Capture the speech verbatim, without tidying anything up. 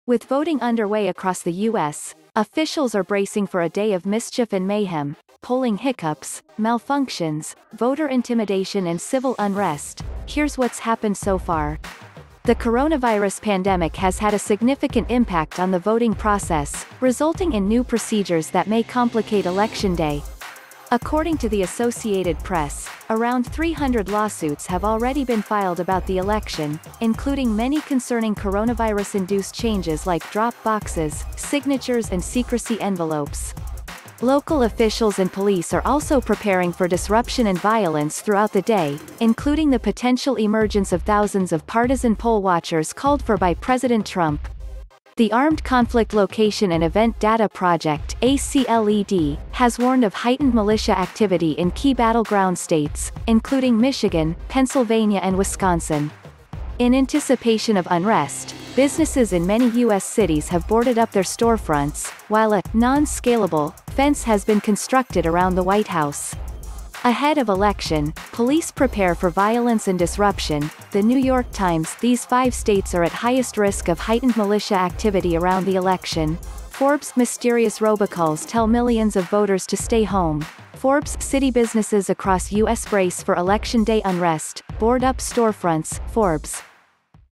With voting underway across the U S, officials are bracing for a day of mischief and mayhem, polling hiccups, malfunctions, voter intimidation and civil unrest. Here's what's happened so far. The coronavirus pandemic has had a significant impact on the voting process, resulting in new procedures that may complicate Election Day. According to the Associated Press, around three hundred lawsuits have already been filed about the election, including many concerning coronavirus-induced changes like drop boxes, signatures and secrecy envelopes. Local officials and police are also preparing for disruption and violence throughout the day, including the potential emergence of thousands of partisan poll watchers called for by President Trump. The Armed Conflict Location and Event Data Project (A C L E D) has warned of heightened militia activity in key battleground states, including Michigan, Pennsylvania and Wisconsin. In anticipation of unrest, businesses in many U S cities have boarded up their storefronts, while a non-scalable fence has been constructed around the White House. Ahead of election, police prepare for violence and disruption. The New York Times: these five states are at highest risk of heightened militia activity around the election. Forbes: mysterious robocalls tell millions of voters to stay home. Forbes: city businesses across U S brace for Election Day unrest, board up storefronts. Forbes.